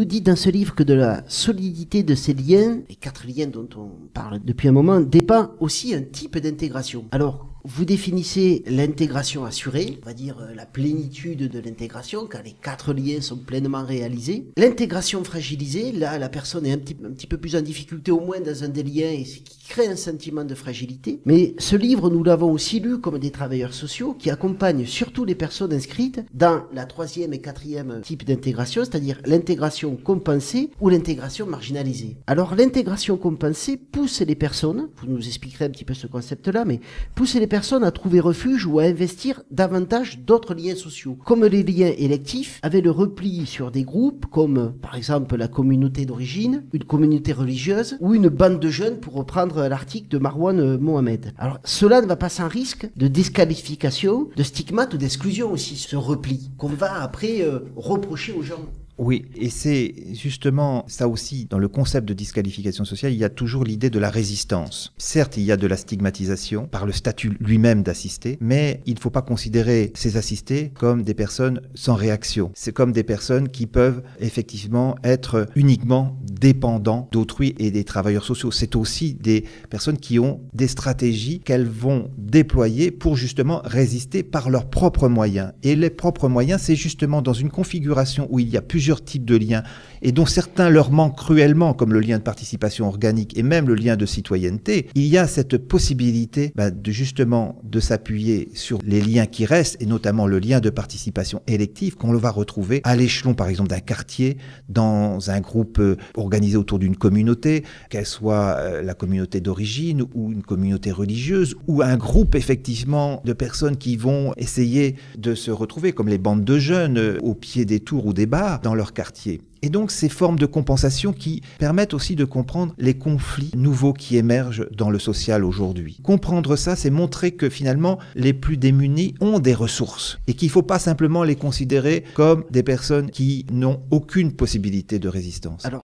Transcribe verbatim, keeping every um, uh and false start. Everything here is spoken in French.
nous dit dans ce livre que de la solidité de ces liens, les quatre liens dont on parle depuis un moment, dépend aussi un type d'intégration. Alors, vous définissez l'intégration assurée, on va dire euh, la plénitude de l'intégration, quand les quatre liens sont pleinement réalisés. L'intégration fragilisée, là la personne est un petit, un petit peu plus en difficulté, au moins dans un des liens, et ce qui crée un sentiment de fragilité. Mais ce livre, nous l'avons aussi lu comme des travailleurs sociaux qui accompagnent surtout les personnes inscrites dans la troisième et quatrième type d'intégration, c'est-à-dire l'intégration compensée ou l'intégration marginalisée. Alors l'intégration compensée pousse les personnes, vous nous expliquerez un petit peu ce concept-là, mais pousse les personnes à trouver refuge ou à investir davantage d'autres liens sociaux, comme les liens électifs, avec le repli sur des groupes comme par exemple la communauté d'origine, une communauté religieuse ou une bande de jeunes, pour reprendre l'article de Marwan Mohamed. Alors cela ne va pas sans risque de disqualification, de stigmate ou d'exclusion aussi, ce repli qu'on va après euh, reprocher aux gens. Oui, et c'est justement ça aussi, dans le concept de disqualification sociale, il y a toujours l'idée de la résistance. Certes, il y a de la stigmatisation par le statut lui-même d'assisté, mais il ne faut pas considérer ces assistés comme des personnes sans réaction. C'est comme des personnes qui peuvent effectivement être uniquement dépendants d'autrui et des travailleurs sociaux. C'est aussi des personnes qui ont des stratégies qu'elles vont déployer pour justement résister par leurs propres moyens. Et les propres moyens, c'est justement dans une configuration où il y a plusieurs plusieurs types de liens et dont certains leur manquent cruellement, comme le lien de participation organique et même le lien de citoyenneté, il y a cette possibilité bah, de justement de s'appuyer sur les liens qui restent, et notamment le lien de participation élective qu'on va retrouver à l'échelon par exemple d'un quartier, dans un groupe euh, organisé autour d'une communauté, qu'elle soit euh, la communauté d'origine ou une communauté religieuse, ou un groupe effectivement de personnes qui vont essayer de se retrouver, comme les bandes de jeunes euh, au pied des tours ou des bars dans leur quartier. Et donc ces formes de compensation qui permettent aussi de comprendre les conflits nouveaux qui émergent dans le social aujourd'hui. Comprendre ça, c'est montrer que finalement les plus démunis ont des ressources et qu'il ne faut pas simplement les considérer comme des personnes qui n'ont aucune possibilité de résistance. Alors